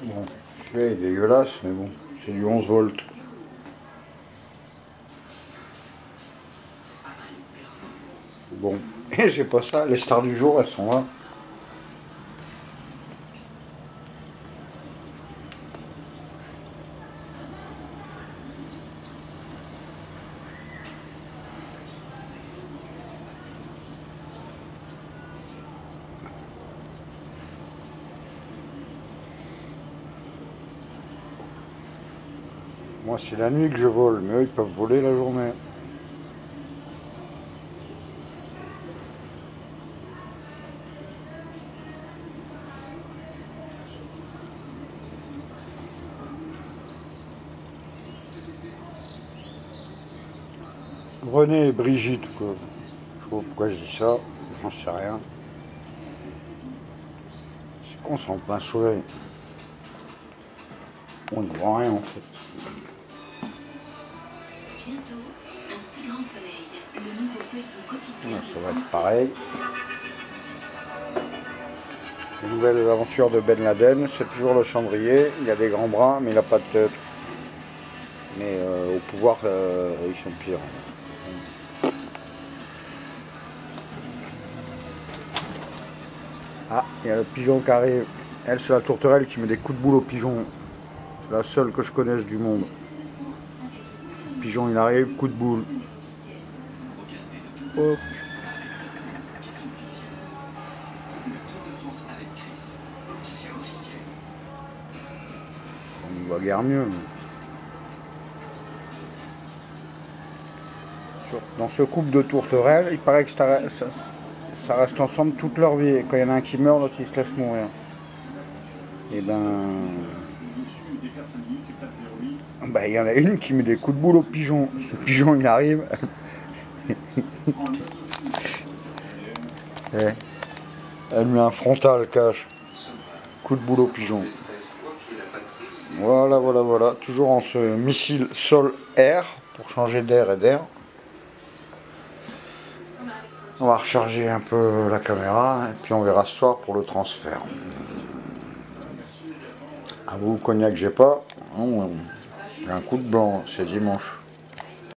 Bon, celui-là est dégueulasse, mais bon, c'est du 11 volts. Bon, et j'ai pas ça, les stars du jour, elles sont là. Moi, c'est la nuit que je vole, mais eux, ils peuvent voler la journée. René et Brigitte, quoi. Je sais pas pourquoi je dis ça, j'en sais rien. C'est con, c'est en plein soleil. On ne voit rien en fait. Bientôt, un si grand soleil, le nouveau feuilleton quotidien. Ça va être pareil. Les nouvelles aventures de Ben Laden, c'est toujours le cendrier. Il a des grands bras, mais il n'a pas de tête. Mais au pouvoir, ils sont pires. Ah, il y a le pigeon qui arrive. Elle, c'est la tourterelle qui met des coups de boule aux pigeons. C'est la seule que je connaisse du monde. Le pigeon, il arrive, coup de boule. Hop. On voit guère mieux. Dans ce couple de tourterelles, il paraît que ça reste ensemble toute leur vie. Et quand il y en a un qui meurt, l'autre il se laisse mourir. Et ben, il y en a une qui met des coups de boule au pigeon. Le pigeon il arrive. Elle met un frontal cache. Coup de boule au pigeon. Voilà, voilà, voilà. Toujours en ce missile sol-air pour changer d'air et d'air. On va recharger un peu la caméra et puis on verra ce soir pour le transfert. À vous, cognac, j'ai pas. J'ai un coup de blanc, c'est dimanche.